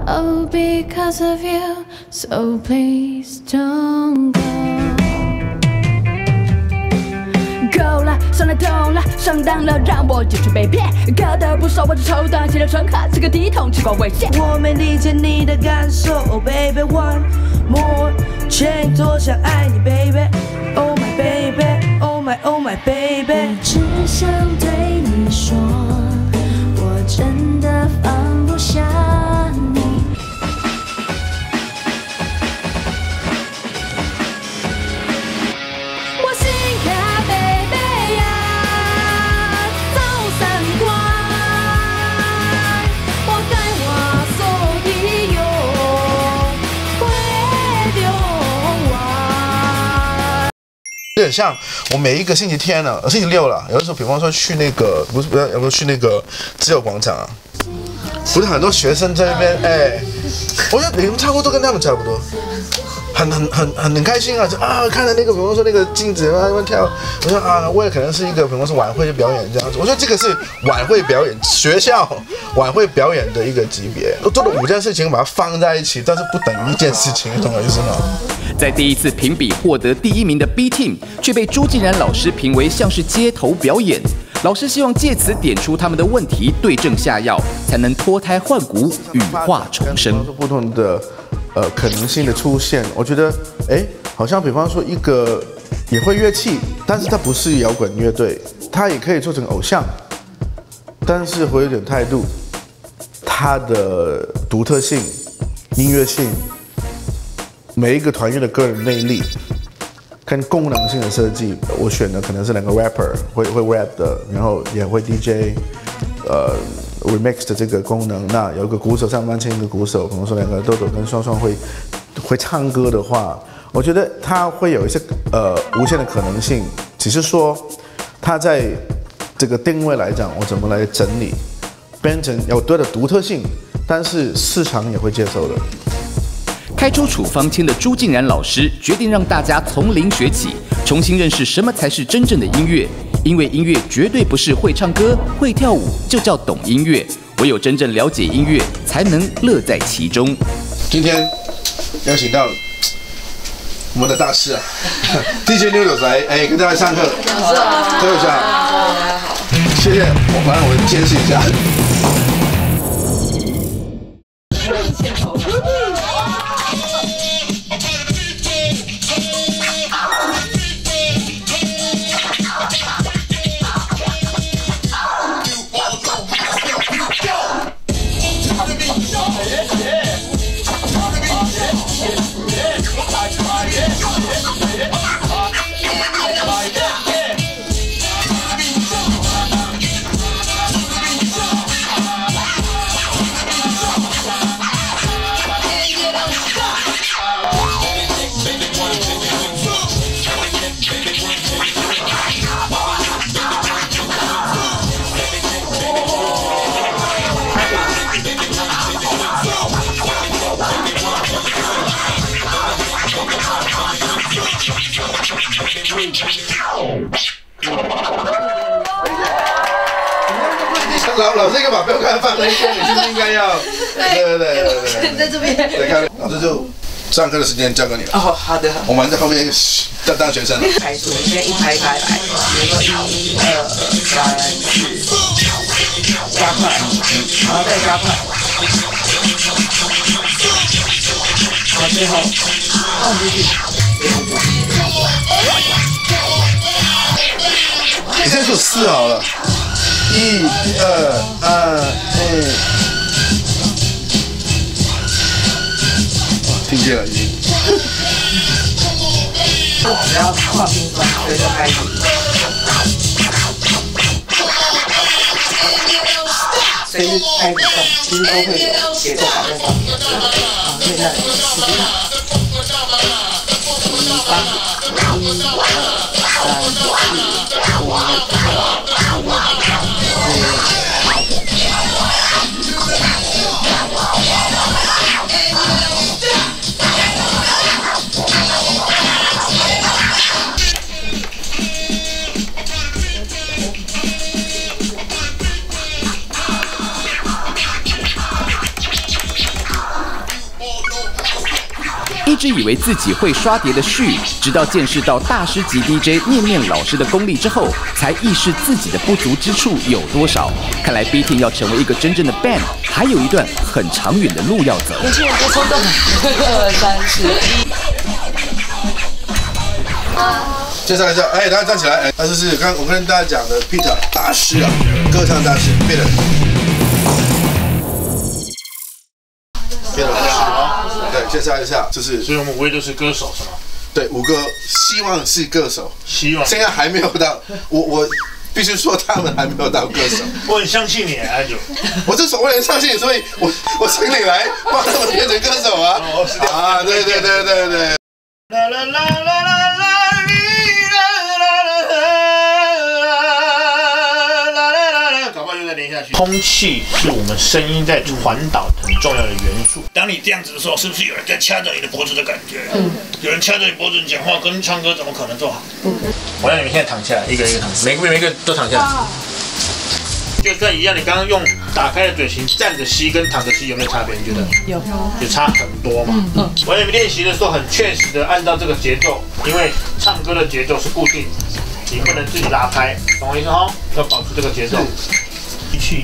Oh, because of you, so please don't go. 够了，上了痛了，上当了，让我就去被骗。割得不少，我只抽断心的乘客，这个低头情况危险。 我没理解你的感受 ，Oh baby one more， 欠多想爱你 baby，Oh my baby，Oh my，Oh my baby。 我只想对你说，我真的放不下你。 有点像我每一个星期天呢，星期六了，有的时候，比方说去那个不是，有没有去那个自由广场啊？不是很多学生在那边，哎，我觉得你们唱歌都跟他们差不多，很开心啊！就啊，看着那个，比方说那个镜子慢慢跳，我说啊，为了可能是一个，比方说晚会表演这样子，我说这个是晚会表演，学校晚会表演的一个级别，我做了5件事情，把它放在一起，但是不等于一件事情，懂我意思吗？ 在第一次评比获得第1名的 B Team， 却被朱敬然老师评为像是街头表演。老师希望借此点出他们的问题，对症下药，才能脱胎换骨，羽化重生。 不同的可能性的出现，我觉得好像比方说一个也会乐器，但是它不是摇滚乐队，它也可以做成偶像，但是会有点态度，它的独特性、音乐性。 每一个团员的个人魅力跟功能性的设计，我选的可能是2个 rapper 会 rap 的，然后也会 DJ， remix 的这个功能。那有一个鼓手上半签，一个鼓手，可能说2个豆豆跟双双会唱歌的话，我觉得它会有一些无限的可能性。只是说它在这个定位来讲，我怎么来整理，变成有多的独特性，但是市场也会接受的。 开出处方签的朱敬然老师决定让大家从零学起，重新认识什么才是真正的音乐。因为音乐绝对不是会唱歌、会跳舞就叫懂音乐，唯有真正了解音乐，才能乐在其中。 今天邀请到我们的大师啊，DJ Noodles 来，跟大家上课，都一下，谢谢，我让我见识一下。 老师应该把标杆放在这边，你是不是应该要？对， 在这边。 对，看老师就上课的时间交给你了。 哦，好的。 我们在后面当学生。 排数，我现在一排一排来，比如说1、2、3、4，加快，然后再加快，然后最后放进去。 你现在数4好了。 1、2、听见了已经。 只要跨冰端，所以就开始。随着开始动，其实都会有节奏感在上面。好，现在试试看。1、2、3、4、5、6、7、 一直以为自己会刷碟的旭，直到见识到大师级 DJ 念念老师的功力之后，才意识自己的不足之处有多少。看来 B Team 要成为一个真正的 band， 还有一段很长远的路要走。 年轻人多冲动，2、3、4。 介绍一下，大家站起来，他就是刚我跟大家讲的 Peter 大师啊，歌唱大师 Peter 老师，对，介绍一下，就是所以我们5位都是歌手是吗？ 对，5个希望是歌手， 希望现在还没有到，我必须说他们还没有到歌手。 我很相信你，阿九。 我之所以很相信你，所以我请你来帮他们变成歌手啊！啊，对。啦啦啦啦啦啦。 空气是我们声音在传导很重要的元素。当你这样子的时候，是不是有人在掐着你的脖子的感觉？有人掐着你脖子，你讲话跟唱歌怎么可能做好？我让你们现在躺下来，一个一个躺，每个都躺下来。就跟一样，你刚刚用打开的嘴型站着吸跟躺着吸有没有差别？你觉得？有差很多嘛。我让你们练习的时候很确实的按照这个节奏，因为唱歌的节奏是固定，你不能自己拉开，懂我意思哦？要保持这个节奏。一起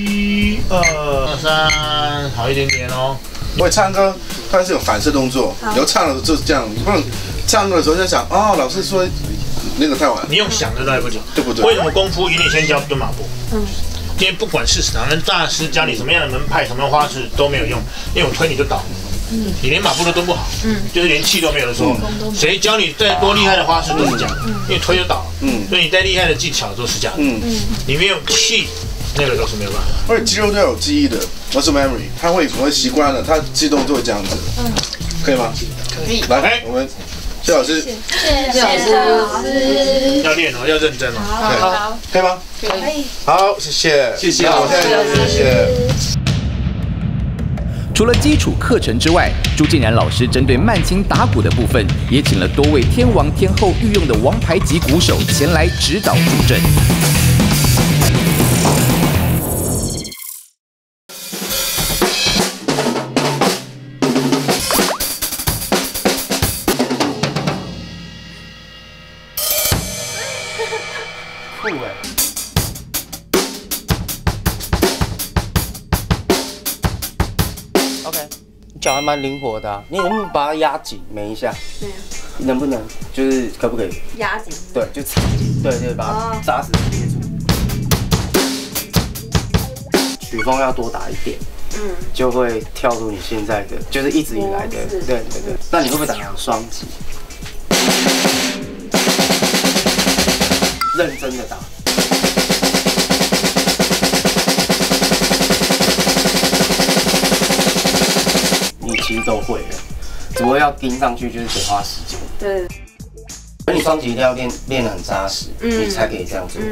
，1、2、3，好一点点哦。 我唱歌，它是有反射动作，然后唱的就是这样，你不能唱歌的时候在想，哦，老师说那个太晚。 你用想的来不及，对不对？为什么功夫一定先教蹲马步？今天不管是哪门大师教你什么样的门派、什么样的花式都没有用，因为我推你就倒。你连马步都蹲不好，就是连气都没有的时候，谁教你再多厉害的花式都是假的，因为推就倒了。所以你再厉害的技巧都是假的。你没有气。那个都是没有办法， 而且肌肉都有记忆的 muscle memory， 它会习惯了，它自动就会这样子，可以吗？可以。来，我们谢老师， 谢老师， 要练哦，要认真哦。 好，可以吗？ 可以。 好，谢谢。谢谢。 除了基础课程之外，朱建然老师针对慢琴打鼓的部分，也请了多位天王天后御用的王牌级鼓手前来指导助阵。 酷哎！脚还蛮灵活的、啊，你能不能把它压紧没一下？没有。能不能就是可不可以压紧？ 对，就插紧，对，把它扎实贴住。曲风要多打一点，就会跳出你现在的，就是一直以来的，对。那你会不会打双击？认真的打。其实都会的，只不过要盯上去就是得花时间。对。而你双击一定要练得很扎实，你才可以这样做。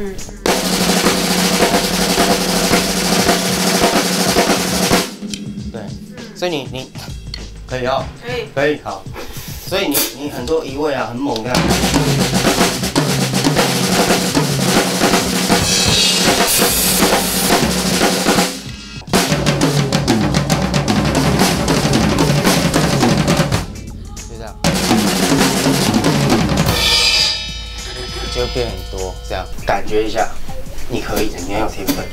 对，所以你可以哦，可以好。所以你很多移位啊，很猛的。就变很多，这样感觉一下，你可以的，你很有天分。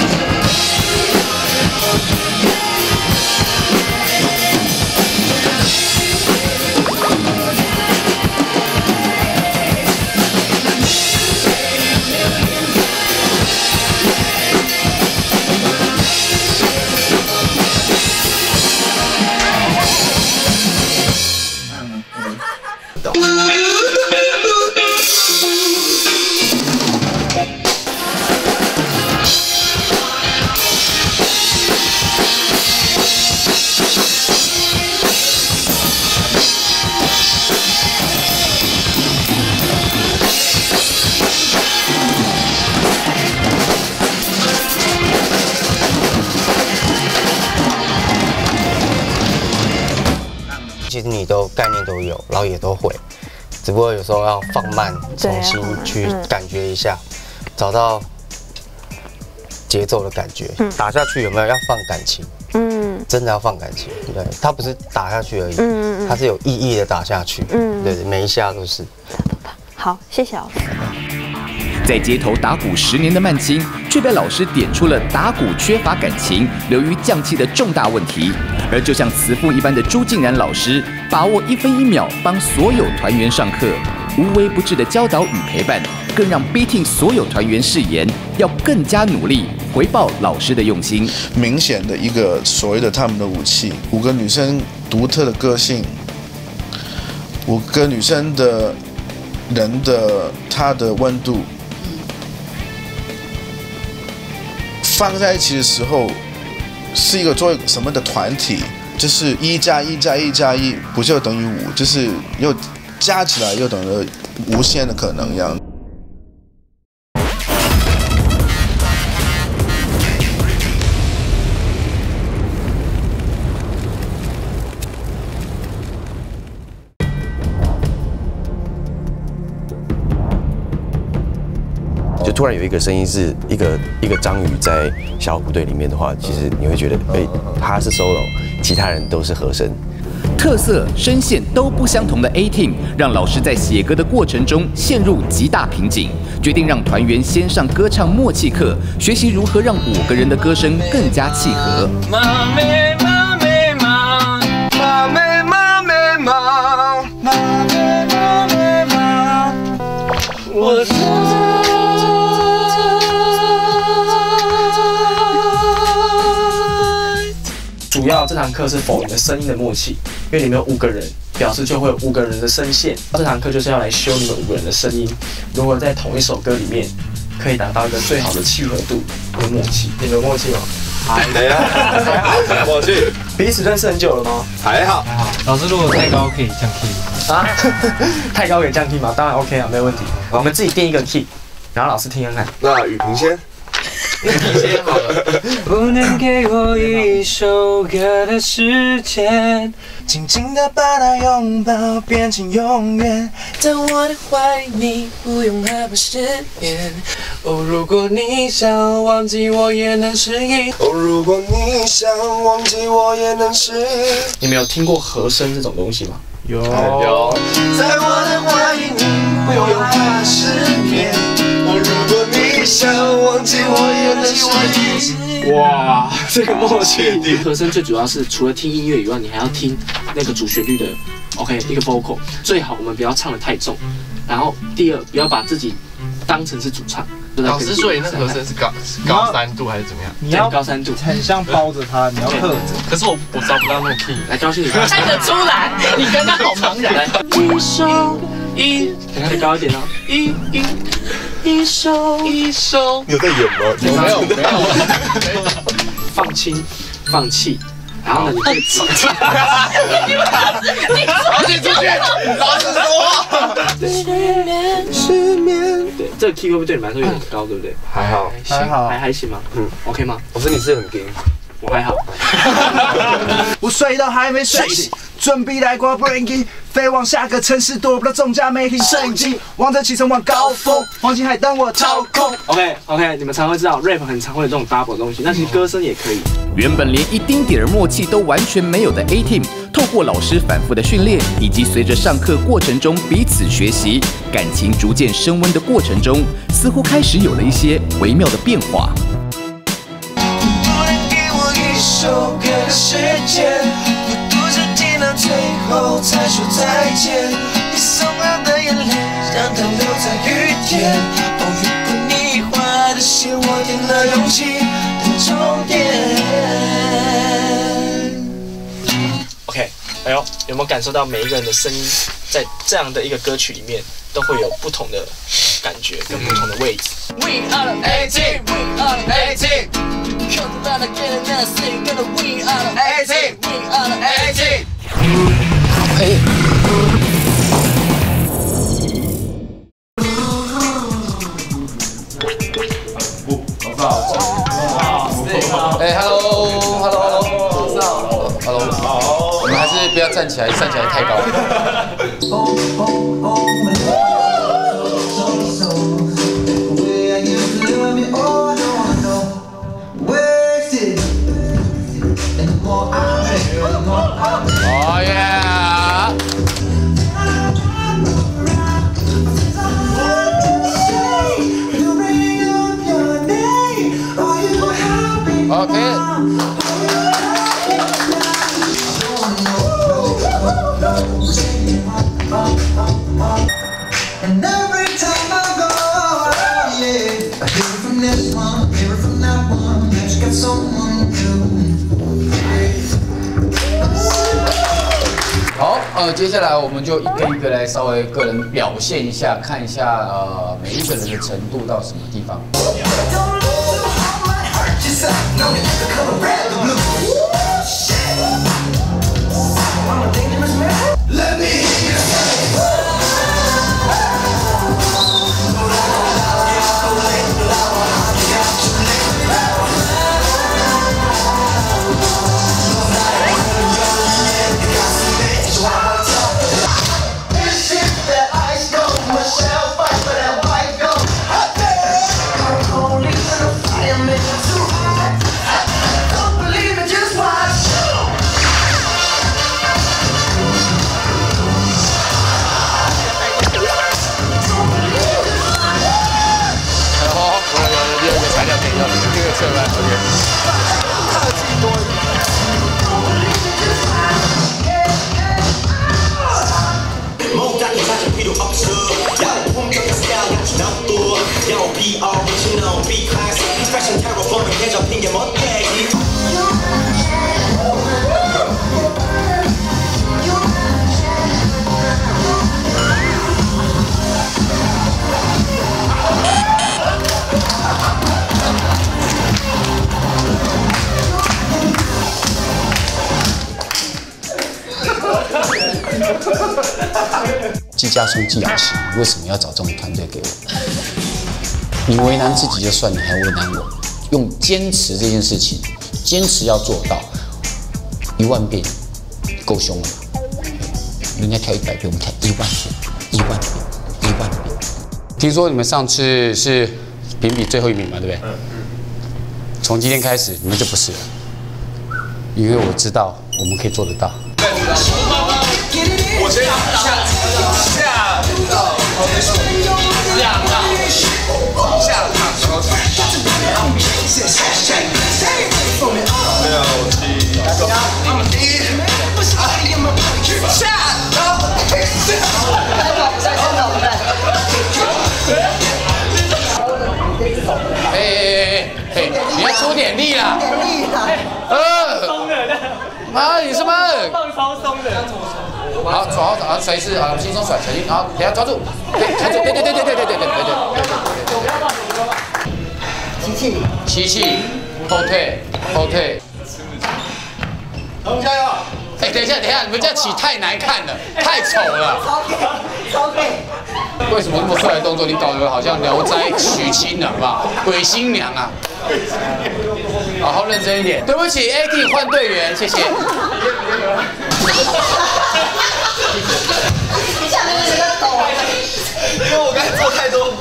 其实你都概念都有，然后也都会，只不过有时候要放慢，重新去感觉一下，找到节奏的感觉。打下去有没有要放感情？ 真的要放感情，对，他不是打下去而已，他是有意义的打下去，对，每一下都是。 好，谢谢老师。 在街头打鼓10年的曼青，却被老师点出了打鼓缺乏感情、流于匠气的重大问题。而就像慈父一般的朱静然老师，把握1分1秒帮所有团员上课，无微不至的教导与陪伴，更让 B-Team 所有团员誓言要更加努力，回报老师的用心。 明显的一个所谓的他们的武器，5个女生独特的个性，5个女生的人的她的温度。放在一起的时候，是一个作为什么的团体？就是1+1+1+1不就等于5？就是又加起来又等于无限的可能一样。 就突然有一个声音是一个章鱼在小虎队里面的话，其实你会觉得，他是 solo， 其他人都是和声。 特色、声线都不相同的 A-Team， 让老师在写歌的过程中陷入极大瓶颈，决定让团员先上歌唱默契课，学习如何让5个人的歌声更加契合。 主要这堂课是否你的声音的默契，因为你们有5个人，表示就会有5个人的声线。这堂课就是要来修你们5个人的声音，如何在同一首歌里面可以达到一个最好的契合度跟默契。你们有默契吗？还好，默契。彼此认识很久了吗？还好。 老师，如果太高可以降 key 啊？太高可以降 key 吗？当然 OK 啊，没有问题。我们自己定一个 key， 然后老师听看看。 那雨萍先。 你先好了。 不能给我一首歌的时间，紧紧地把它拥抱，变成永远。在我的怀里，你不用害怕失眠。哦，如果你想忘记，我也能适应。哦，如果你想忘记，我也能适应。 你们有听过和声这种东西吗？ 有。在我的怀里，你不用害怕失眠。哦，如果你想忘记，我也能适应。 哇，这个默契！和声最主要是除了听音乐以外，你还要听那个主旋律的 ，OK， 一个 vocal。最好我们不要唱得太重，然后第二不要把自己当成是主唱。 老师说你那和声是高3度还是怎么样？ 你要高3度， 很像包着它，你要克着。可是我找不到那个 key。来，高兴你看得出来，你刚刚好茫然。 一首一， 再高一点哦。 一首。 你有在演吗？ 没有。 放轻，放气，然后呢，你可以出去。 老师说。 失眠。 对，这个 key 会不会对你来说有点高，对不对？ 还好， 还行吗？OK 吗？ 我说你是很硬。 我还好。 我睡到还没睡醒，准备来挂 breaking， 飞往下个城市，躲不到众家媒体摄影机，望着启程往高峰，黄金海当我操控。 OK， 你们常会知道 rap 很常会有这种 double 的东西，那其实歌声也可以。 原本连一丁点儿默契都完全没有的 A-Team， 透过老师反复的训练，以及随着上课过程中彼此学习，感情逐渐升温的过程中，似乎开始有了一些微妙的变化。 首歌的时间，我独自听到最后才说再见。你送来的眼泪，让它留在雨天。哦，如果你画的线，我填了勇气的终点。 OK， 哎呦，有没有感受到每一个人的声音，在这样的一个歌曲里面，都会有不同的感觉跟不同的位置。 We are the A-Team, we are the A-Team. Come on, get it now, sing, gonna we are the A-Team, we are the A-Team. ，Hello， 我们还是不要站起来太高了。 more 哦耶！OK。好，接下来我们就一个一个来稍微个人表现一下，看一下每一个人的程度到什么地方。 季家松、季雅琪，为什么要找这种团队给我？你为难自己就算，你还为难我。用坚持这件事情，坚持要做到10000遍，够凶了吧？人家跳100遍，我们跳10000遍，10000遍，10000遍。听说你们上次是评比最后1名嘛，对不对？从今天开始，你们就不是了，因为我知道我们可以做得到。 我先下你要出点力啦！妈，你是妈的？放超松的。好，好，甩一次啊，轻松甩，小心，好，等下抓住，对，抓住，对。吸气，后退。我们加油！哎，等一下，你们这样起太难看了，太丑了。超配。为什么那么帅的动作，你搞得好像《聊斋》娶亲了，好不好？鬼新娘啊！好好认真一点。对不起 ，AT 换队员，谢谢。 下面那个抖， 因为我刚才做太多。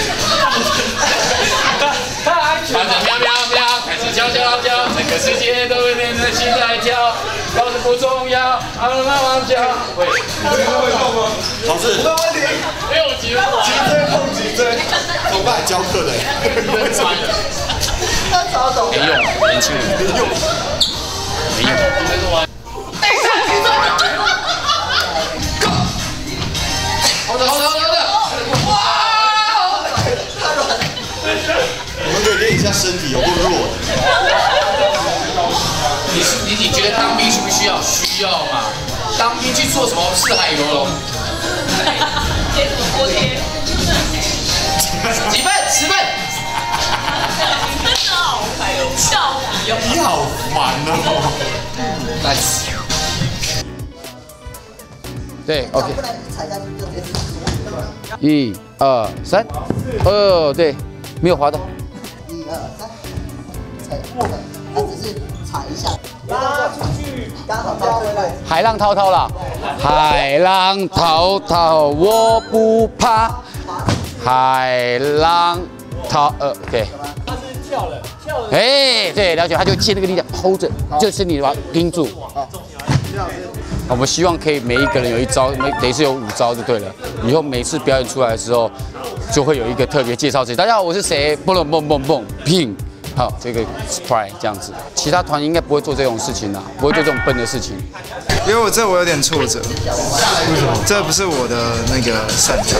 看着喵，开始叫，整个世界都会变成心在跳，高的不重要，慢慢叫。喂，会动吗？ 老师，没问题。 6级了， 脊椎，怎么办？教课的， 超懂。 没用，年轻人没用。好的。哇！ 我们可以练一下身体有够弱。 你觉得当兵需不需要？需要嘛？当兵去做什么四海游龙？ 贴什么锅贴？ 几分？10分。 笑皮哦！ 你好烦哦。 Nice。对 ，OK。1、2、3，对，没有滑到。 1、2、3，踩过了，它只是踩一下，拉出去，刚好交回来。 海浪滔滔啦，海浪滔滔我不怕，海浪滔，对。他是跳了。 哎，对，了解，他就借那个力量 hold 着，就是你把它盯住。我们希望可以每一个人有一招，等于是有5招就对了。以后每次表演出来的时候，就会有一个特别介绍自己。大家好，我是谁？蹦蹦蹦蹦蹦，拼。好，这个 surprise 这样子，其他团应该不会做这种事情啦，不会做这种笨的事情。 因为我有点挫折，为什么？这不是我的那个擅长。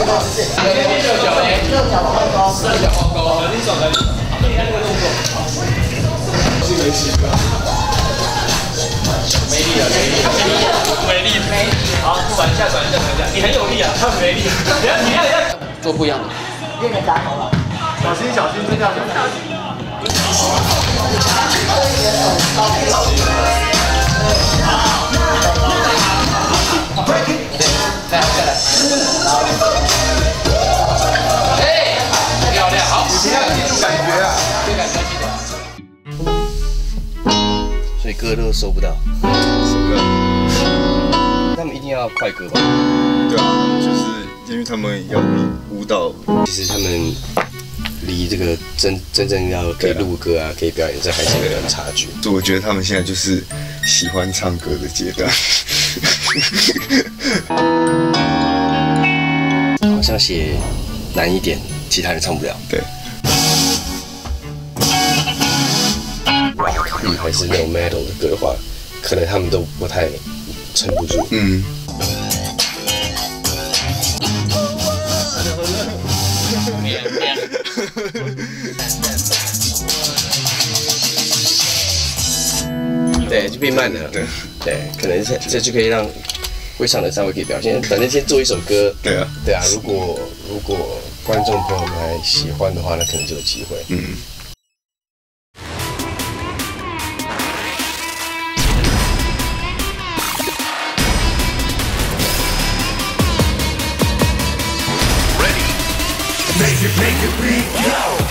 没力，好，转一下，你很有力啊，他很没力，你要做不一样的。 练个打头了， 小心，这样。 漂亮，好， 你要记住感觉啊， 这感觉记得。 所以歌都收不到，他们一定要快歌吧？ 对啊，就是因为他们要舞蹈， 其实他们离这个真正要可以录歌啊，可以表演，这还是有点差距。 我觉得他们现在就是喜欢唱歌的阶段。 好像写难一点，其他人唱不了。 对。 还是那种 metal 的歌的话，可能他们都不太撑不住。 嗯。 对，就变慢了。对，可能这就可以让会唱的稍微可以表现。反正先做一首歌。对啊，如果观众朋友们还喜欢的话，那可能就有机会。嗯。 Make it bleed, go!